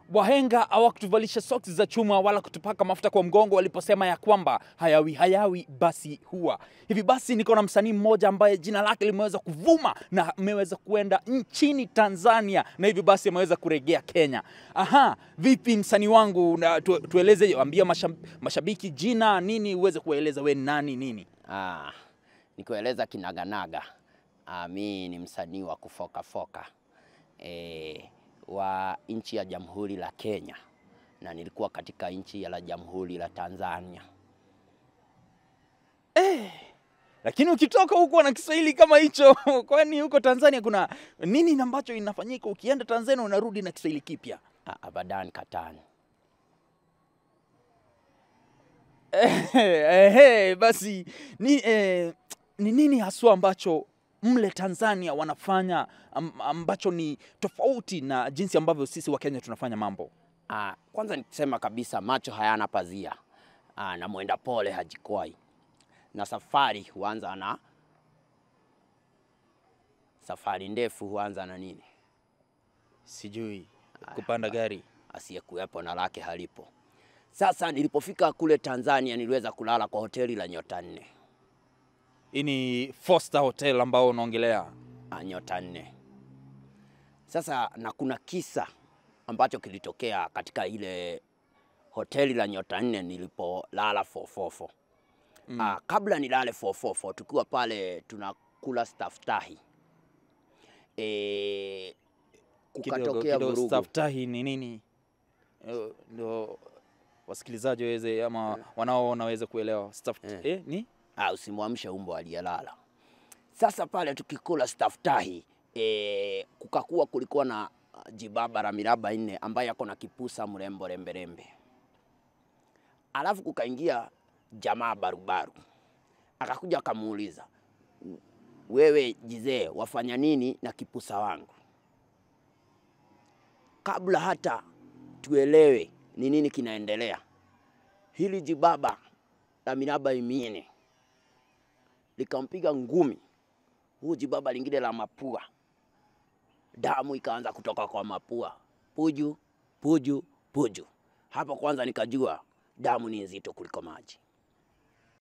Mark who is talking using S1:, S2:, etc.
S1: Wahenga hawakutuvalisha socks za chuma wala kutupaka mafuta kwa mgongo waliposema ya kwamba hayawi basi huwa. Hivi basi niko na msanii mmoja ambaye jina lake limeweza kuvuma na ameweza kuenda nchini Tanzania na hivi basi ameweza kurejea Kenya. Aha, vipi msanii wangu, na tueleze, ambia mashabiki jina nini, uweze kueleza we nani nini?
S2: Nikueleza kinaganaga. Mimi ni msanii wa kufoka wa nchi ya Jamhuri la Kenya, na nilikuwa katika nchi ya Jamhuri la Tanzania.
S1: Lakini ukitoka huko na Kiswahili kama hicho, kwani huko Tanzania kuna nini ambacho inafanyika ukienda Tanzania unarudi na Kiswahili kipya?
S2: Abadan katani.
S1: Basi ni nini haswa ambacho mle Tanzania wanafanya ambacho ni tofauti na jinsi ambavyo sisi wa Kenya tunafanya mambo?
S2: Kwanza nikisema kabisa, macho hayana pazia. Na mwenda pole hajikwai. Na safari ndefu huanza na nini?
S1: Sijui. Kupanda gari.
S2: Asiyekuwepo na lake halipo. Sasa nilipofika kule Tanzania niliweza kulala kwa hoteli la nyota 4.
S1: Hii ni Foster Hotel ambao unaongelea?
S2: Nyota 4. Sasa na kuna kisa ambacho kilitokea katika ile hoteli la nyota 4 nilipolala 444. Kabla nilale 444 tukiwa pale tunakula staftahi. Kukatokea vurugu.
S1: Staftahi ni nini? Ndio wasikilizaji waweze ama wanaoona waweze kuelewa. Ni?
S2: Usimwamshe umbo aliyelala. Sasa pale tukikula staftahi, kulikuwa na jibaba la miraba 4 ambaye yako na kipusa mrembo rembe. Alafu kukaingia jamaa barubaru. Akakuja akamuuliza, wewe jizee wafanya nini na kipusa wangu? Kabla hata tuelewe ni nini kinaendelea, hili jibaba la miraba 4 likampiga ngumi huyu jibaba lingine la mapua. Damu ikaanza kutoka kwa mapua. Puju. Hapo kwanza nikajua damu ni nzito kuliko maji.